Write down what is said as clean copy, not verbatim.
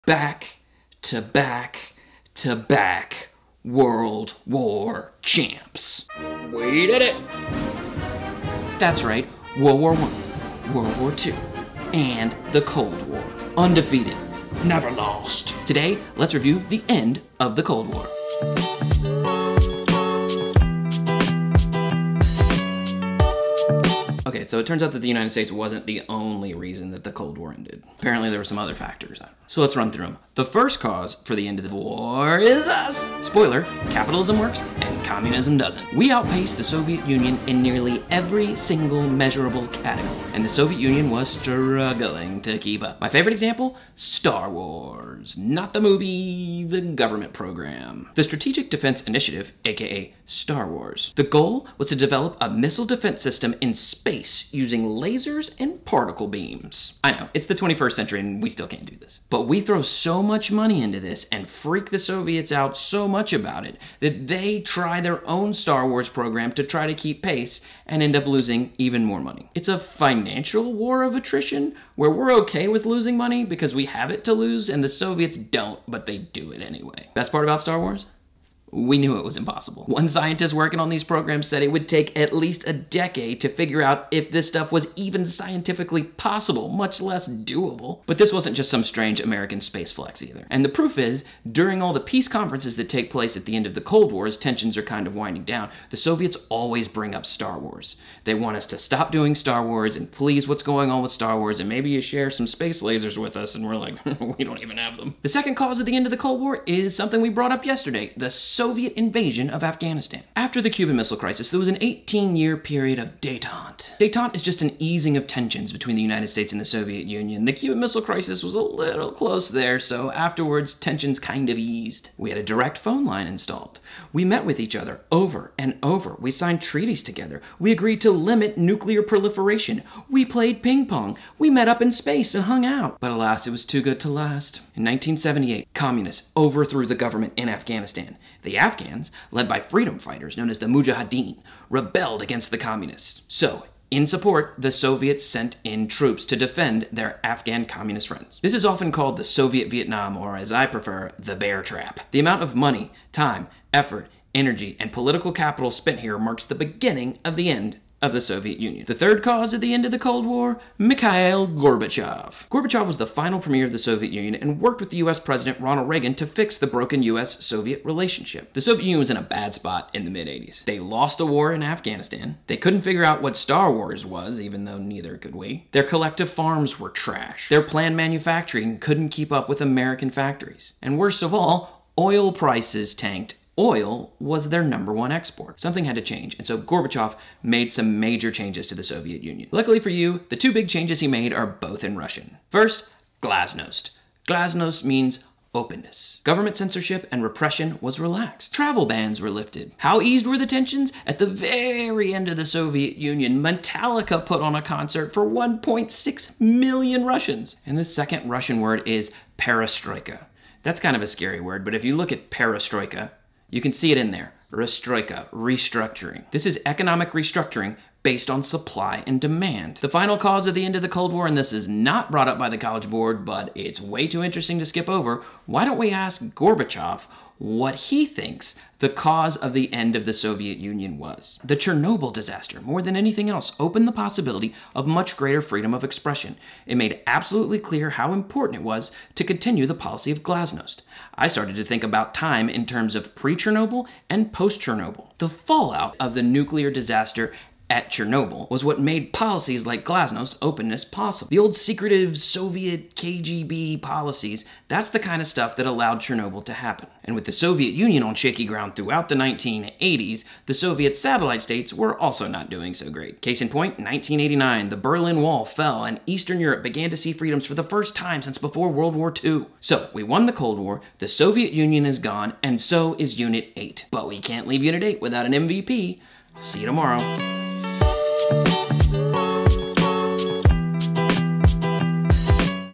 back to back to back World War champs. We did it! That's right, World War I, World War II, and the Cold War. Undefeated, never lost. Today, let's review the end of the Cold War. Okay, so it turns out that the United States wasn't the only reason that the Cold War ended. Apparently there were some other factors. So let's run through them. The first cause for the end of the war is us. Spoiler, capitalism works and communism doesn't. We outpaced the Soviet Union in nearly every single measurable category, and the Soviet Union was struggling to keep up. My favorite example, Star Wars. Not the movie, the government program. The Strategic Defense Initiative, aka Star Wars. The goal was to develop a missile defense system in space using lasers and particle beams. I know, it's the 21st century and we still can't do this. But we throw so much money into this and freak the Soviets out so much about it that they try their own Star Wars program to try to keep pace and end up losing even more money. It's a financial war of attrition where we're okay with losing money because we have it to lose and the Soviets don't, but they do it anyway. Best part about Star Wars? We knew it was impossible. One scientist working on these programs said it would take at least a decade to figure out if this stuff was even scientifically possible, much less doable. But this wasn't just some strange American space flex either. And the proof is, during all the peace conferences that take place at the end of the Cold War, as tensions are kind of winding down, the Soviets always bring up Star Wars. They want us to stop doing Star Wars and please what's going on with Star Wars and maybe you share some space lasers with us, and we're like, we don't even have them. The second cause of the end of the Cold War is something we brought up yesterday, the Soviet invasion of Afghanistan. After the Cuban Missile Crisis, there was an 18-year period of détente. Détente is just an easing of tensions between the United States and the Soviet Union. The Cuban Missile Crisis was a little close there, so afterwards, tensions kind of eased. We had a direct phone line installed. We met with each other over and over. We signed treaties together. We agreed to limit nuclear proliferation. We played ping pong. We met up in space and hung out. But alas, it was too good to last. In 1978, communists overthrew the government in Afghanistan. The Afghans, led by freedom fighters known as the Mujahideen, rebelled against the communists. So, in support, the Soviets sent in troops to defend their Afghan communist friends. This is often called the Soviet Vietnam, or as I prefer, the bear trap. The amount of money, time, effort, energy, and political capital spent here marks the beginning of the end of the Soviet Union. The third cause of the end of the Cold War, Mikhail Gorbachev. Gorbachev was the final premier of the Soviet Union and worked with the US President Ronald Reagan to fix the broken US-Soviet relationship. The Soviet Union was in a bad spot in the mid-80s. They lost a war in Afghanistan. They couldn't figure out what Star Wars was, even though neither could we. Their collective farms were trash. Their planned manufacturing couldn't keep up with American factories. And worst of all, oil prices tanked. Oil was their #1 export. Something had to change, and so Gorbachev made some major changes to the Soviet Union. Luckily for you, the two big changes he made are both in Russian. First, glasnost. Glasnost means openness. Government censorship and repression was relaxed. Travel bans were lifted. How eased were the tensions? At the very end of the Soviet Union, Metallica put on a concert for 1.6 million Russians. And the second Russian word is perestroika. That's kind of a scary word, but if you look at perestroika, you can see it in there. Restroika, restructuring. This is economic restructuring based on supply and demand. The final cause of the end of the Cold War, and this is not brought up by the College Board, but it's way too interesting to skip over. Why don't we ask Gorbachev what he thinks the cause of the end of the Soviet Union was? The Chernobyl disaster, more than anything else, opened the possibility of much greater freedom of expression. It made absolutely clear how important it was to continue the policy of glasnost. I started to think about time in terms of pre-Chernobyl and post-Chernobyl. The fallout of the nuclear disaster at Chernobyl was what made policies like glasnost, openness, possible. The old secretive Soviet KGB policies, that's the kind of stuff that allowed Chernobyl to happen. And with the Soviet Union on shaky ground throughout the 1980s, the Soviet satellite states were also not doing so great. Case in point, 1989, the Berlin Wall fell and Eastern Europe began to see freedoms for the first time since before World War II. So, we won the Cold War, the Soviet Union is gone, and so is Unit 8. But we can't leave Unit 8 without an MVP. See you tomorrow.